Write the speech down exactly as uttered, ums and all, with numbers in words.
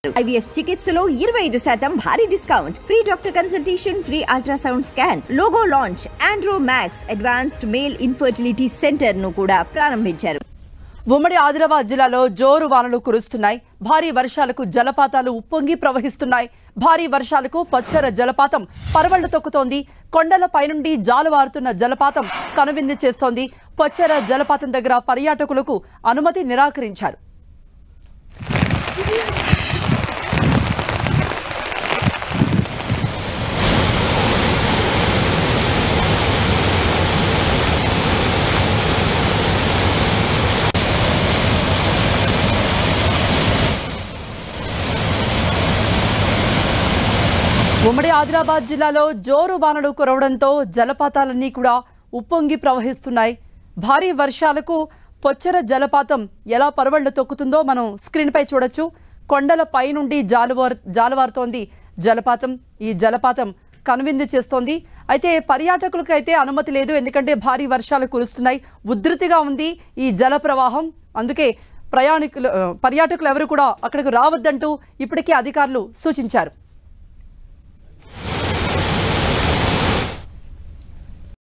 IVF చికిత్సలో ఇరవై ఐదు శాతం భారీ discount, free doctor consultation, free ultrasound scan, logo launch, andro max advanced male infertility centre ను కూడా ప్రారంభించారు. ఉమ్మడి ఆదిలాబాద్ జిల్లాలో జోరు వానలు కురుస్తున్నాయి. భారీ వర్షాలకు జలపాతాలు ఉప్పొంగి ప్రవహిస్తున్నాయి. భారీ వర్షాలకు పచ్చర జలపాతం పరవళ్లు తొక్కుతోంది. కొండల పైనుండి జాలువారుతున్న జలపాతం కనువిందు చేస్తోంది. పచ్చర జలపాతం దగ్గర పర్యాటకులకు అనుమతి నిరాకరించారు. ఉమ్మడి ఆదిలాబాద్ జిల్లాలో జోరు వానలు కురవడంతో జలపాతాలన్నీ కూడా ఉప్పొంగి ప్రవహిస్తున్నాయి. భారీ వర్షాలకు పొచ్చర జలపాతం ఎలా పరవళ్లు తొక్కుతుందో మనం స్క్రీన్పై చూడొచ్చు. కొండల పై నుండి జాలువారు జాలువారుతోంది జలపాతం. ఈ జలపాతం కనువిందు చేస్తోంది. అయితే పర్యాటకులకు అయితే అనుమతి లేదు, ఎందుకంటే భారీ వర్షాలు కురుస్తున్నాయి. ఉధృతిగా ఉంది ఈ జల ప్రవాహం. అందుకే ప్రయాణికులు పర్యాటకులు ఎవరు కూడా అక్కడికి రావద్దంటూ ఇప్పటికే అధికారులు సూచించారు.